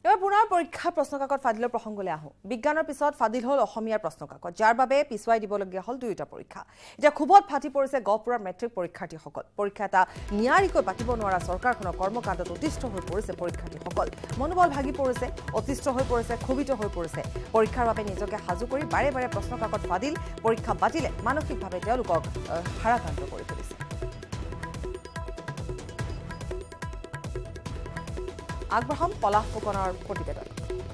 এবাৰ পুনৰ পৰীক্ষা প্ৰশ্নকাকত ফাদিলৰ প্ৰসংগলৈ আহোঁ বিজ্ঞানৰ পিছত ফাদিল হ'ল অসমীয়াৰ প্ৰশ্নকাকত যাৰ বাবে পিছুৱাই দিবলগীয়া হ'ল দুয়োটা পৰীক্ষা এতিয়া খুবত ফাটি পৰিছে গহপুৰৰ মেট্ৰিক পৰীক্ষাৰ্থীসকল পৰীক্ষা এটা নিয়াৰিকৈ পাতিব নোৱাৰা চৰকাৰখনৰ কৰ্মকাণ্ডত অতিষ্ঠ হৈ পৰিছে পৰীক্ষাৰ্থীসকল মনোবল ভাগি পৰিছে অতিষ্ঠ হৈ পৰিছে ক্ষোভিত হৈ পৰিছে পৰীক্ষাৰ বাবে নিজকে সাজু কৰি বাৰে বাৰে প্ৰশ্নকাকত ফাদিল পৰীক্ষা বাতিলে মানসিকভাৱে তেওঁলোকক হাৰাক্ৰান্ত কৰি তুলিছে আগবঢ়াম পলাশ ফুকনৰ প্ৰতিবেদন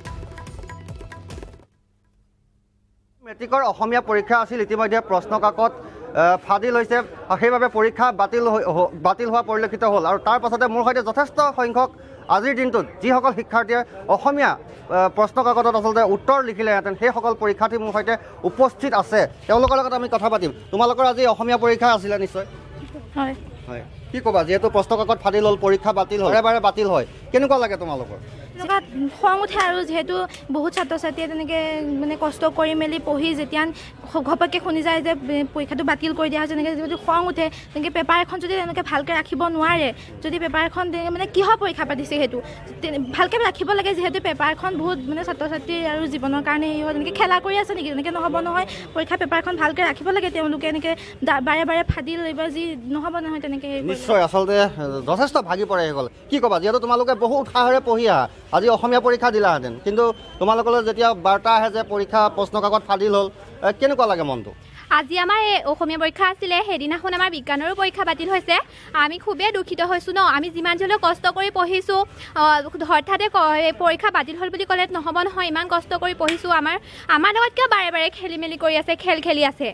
মেট্ৰিকৰ অসমীয়া পৰীক্ষা আছিল ইতিমধ্যে প্ৰশ্নকাকত ফাদিল হৈছে সেইবাবে পৰীক্ষা বাতিল হোৱা পৰিলক্ষিত হ'ল আৰু তাৰ পাছতে মোৰ সৈতে যথেষ্ট সংখ্যক আজিৰ দিনটোত যিসকল শিক্ষাৰ্থীয়ে অসমীয়া প্ৰশ্নকাকতত আচলতে উত্তৰ লিখিলেহেঁতেন সেইসকল পৰীক্ষাৰ্থী মোৰ সৈতে উপস্থিত আছে তেওঁলোকৰ লগত আমি কথা পাতিম তোমালোকৰ আজি অসমীয়া পৰীক্ষা আছিলে নিশ্চয় হয় হয় কি ক'বা যিহেতু প্ৰশ্নকাকত ফাদিল হ'ল পৰীক্ষা বাতিল হয় বাৰে বাতিল হয় কেনেকুৱা লাগে তোমালোকৰ খং উঠে আৰু যেহেতু বহুত ছাত্ৰ ছাত্ৰীয়ে তেনেকৈ মানে কষ্ট কৰি মেলি পঢ়ি যেতিয়া ঘপককৈ শুনি যায় যে পৰীক্ষাটো বাতিল কৰি দিয়া হয় যেনেকৈ যদি খং উঠে তেনেকৈ পেপাৰ এখন যদি তেনেকৈ ভালকৈ ৰাখিব নোৱাৰে যদি পেপাৰ এখন মানে কিহৰ পৰীক্ষা পাতিছে সেইটো ভালকৈ ৰাখিব লাগে যিহেতু পেপাৰখন বহুত মানে ছাত্ৰ ছাত্ৰী আৰু জীৱনৰ কাৰণে এই হয় তেনেকৈ খেলা কৰি আছে নেকি তেনেকৈ নহ'ব নহয় পৰীক্ষা পেপাৰখন ভালকৈ ৰাখিব লাগে তেওঁলোকে এনেকৈ বাৰে বাৰে ফাদিল এইবাৰ যি নহ'ব নহয় তেনেকৈ নিশ্চয় আচলতে যথেষ্ট ভাগি পৰে সেইসকল কি ক'বা যিহেতু তোমালোকে বহু উৎসাহেৰে পঢ়ি আহা আজি অসমীয়া পৰীক্ষা দিলাহেঁতেন কিন্তু তোমালোকলৈ যেতিয়া বাৰ্তা আহে যে পৰীক্ষা প্ৰশ্নকাকত ফাদিল হ'ল কেনেকুৱা লাগে মনটো আজি আমাৰ অসমীয়া পৰীক্ষা আছিলে সেইদিনাখন আমাৰ বিজ্ঞানৰো পৰীক্ষা বাতিল হৈছে আমি খুবেই দুখিত হৈছোঁ ন আমি যিমান হ'লেও কষ্ট কৰি পঢ়িছোঁ হঠাতে পৰীক্ষা বাতিল হ'ল বুলি ক'লে নহ'ব নহয় ইমান কষ্ট কৰি পঢ়িছোঁ আমাৰ লগত কিয় বাৰে বাৰে খেলি মেলি কৰি আছে খেল খেলি আছে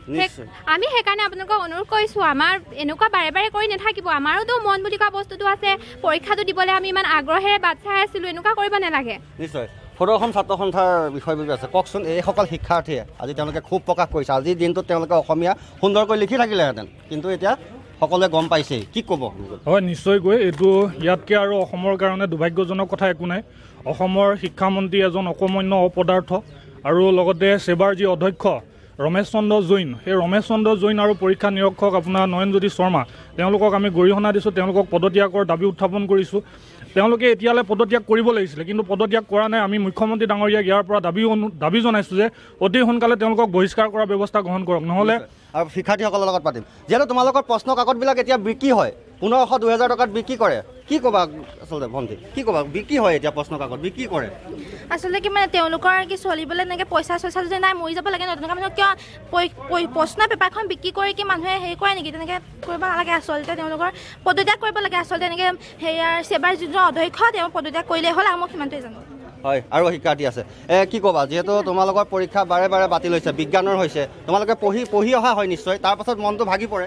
আমি সেইকাৰণে আপোনালোকক অনুৰোধ কৰিছোঁ আমাৰ এনেকুৱা বাৰে বাৰে কৰি নাথাকিব আমাৰোতো মন বুলি কোৱা বস্তুটো আছে পৰীক্ষাটো দিবলৈ আমি ইমান আগ্ৰহেৰে বাট চাই আছিলোঁ এনেকুৱা কৰিব নালাগে নিশ্চয় সদৌ ছাত্ৰ সন্থাৰ বিষয়ববী আছে কওকচোন এইসকল শিক্ষাৰ্থীয়ে আজি তেওঁলোকে খুব প্ৰকাশ কৰিছে আজিৰ দিনটোত তেওঁলোকে অসমীয়া সুন্দৰকৈ লিখি থাকিলেহেঁতেন কিন্তু এতিয়া সকলোৱে গম পাইছেই কি ক'ব হয় নিশ্চয়কৈ এইটো ইয়াতকৈ আৰু অসমৰ কাৰণে দুৰ্ভাগ্যজনক কথা একো নাই অসমৰ শিক্ষামন্ত্ৰী এজন অকৰ্মণ্য অপদাৰ্থ আৰু লগতে সেবাৰ যি অধ্যক্ষ ৰমেশ চন্দ্ৰ জৈন সেই ৰমেশ চন্দ্ৰ জৈন আৰু পৰীক্ষা নিৰীক্ষক আপোনাৰ নয়নজ্যোতি শৰ্মা তেওঁলোকক আমি গৰিহণা দিছোঁ তেওঁলোকক পদত্যাগৰ দাবী উত্থাপন কৰিছোঁ তেওঁলোকে এতিয়ালৈ পদত্যাগ কৰিব লাগিছিলে কিন্তু পদত্যাগ কৰা নাই আমি মুখ্যমন্ত্ৰী ডাঙৰীয়াক ইয়াৰ পৰা দাবী জনাইছোঁ যে অতি সোনকালে তেওঁলোকক বহিষ্কাৰ কৰাৰ ব্যৱস্থা গ্ৰহণ কৰক নহ'লে আৰু শিক্ষাৰ্থীসকলৰ লগত পাতিম যিহেতু তোমালোকৰ প্ৰশ্ন কাকতবিলাক এতিয়া বিক্ৰী হয় 1500-2000 টকাত বিক্ৰী কৰে কি ক'বা আচলতে ভণ্টি কি ক'বা বিক্ৰী হয় এতিয়া প্ৰশ্ন কাকত বিক্ৰী কৰে আচলতে কি মানে তেওঁলোকৰ কি চলিবলৈ এনেকৈ পইচা যদি নাই মৰি যাব লাগে ন তেনেকুৱা মানুহ কিয় প্ৰশ্ন পেপাৰখন বিক্ৰী কৰি কি মানুহে হেৰি কৰে নেকি তেনেকৈ কৰিব নালাগে আচলতে তেওঁলোকৰ পদত্যাগ কৰিব লাগে আচলতে এনেকৈ সেয়াৰ সেবাৰ যিজন অধ্যক্ষ তেওঁ পদত্যাগ কৰিলে হ'ল আৰু মই সিমানটোৱে জানো হয় আৰু শিক্ষাৰ্থী আছে কি ক'বা যিহেতু তোমালোকৰ পৰীক্ষা বাৰে বাৰে বাতিল হৈছে বিজ্ঞানৰ হৈছে তোমালোকে পঢ়ি অহা হয় নিশ্চয় তাৰপাছত মনটো ভাগি পৰে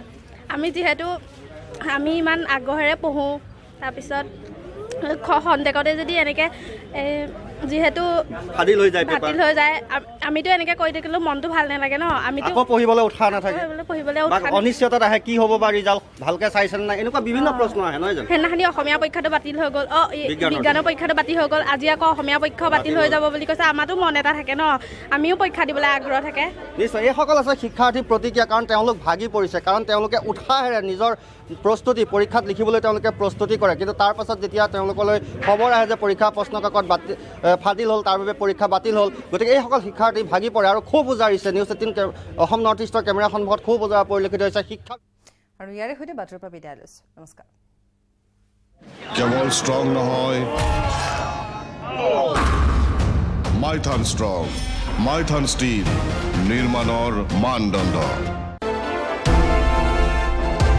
আমি ইমান আগ্ৰহেৰে পঢ়োঁ তাৰপিছত খন্তেকতে যদি এনেকৈ যিহেতু বাতিল হৈ যায় আমিতো এনেকৈ কৈ থাকিলেও মনটো ভাল নালাগে ন আমিতো পঢ়িবলৈ উৎসাহ নাথাকে অনিশ্চয়তাত আহে কি হ'ব বা ৰিজাল্ট ভালকৈ চাইছে নাই এনেকুৱা বিভিন্ন প্ৰশ্ন আহে নহয় জানো সেইদিনাখনি অসমীয়া পৰীক্ষাটো বাতিল হৈ গ'ল বিজ্ঞানৰ পৰীক্ষাটো বাতিল হৈ গ'ল আজি আকৌ অসমীয়া পৰীক্ষাও বাতিল হৈ যাব বুলি কৈছে আমাৰতো মন এটা থাকে ন আমিও পৰীক্ষা দিবলৈ আগ্ৰহ থাকে নিশ্চয় এইসকল আছে শিক্ষাৰ্থী প্ৰতিক্ৰিয়া কাৰণ তেওঁলোক ভাগি পৰিছে কাৰণ তেওঁলোকে উৎসাহেৰে নিজৰ প্ৰস্তুতি পৰীক্ষাত লিখিবলৈ তেওঁলোকে প্ৰস্তুতি কৰে কিন্তু তাৰ পাছত যেতিয়া তেওঁলোকলৈ খবৰ আহে যে পৰীক্ষা প্ৰশ্নকাকত ফাদিল হ'ল তাৰ বাবে পৰীক্ষা বাতিল হ'ল গতিকে এইসকল শিক্ষাৰ্থী ভাগি পৰে আৰু খুব উজাৰিছে News18 অসম নৰ্থ ইষ্টৰ কেমেৰা সন্মুখত খুব উজাৰা পৰিলক্ষিত হৈছে শিক্ষা আৰু ইয়াৰে সৈতে বাতৰিৰ পৰা বিদায় লৈছোঁ নমস্কাৰ কেৱল ষ্ট্ৰং নহয় মাইথান ষ্ট্ৰং মাইথান ষ্টীল নিৰ্মাণৰ মানদণ্ড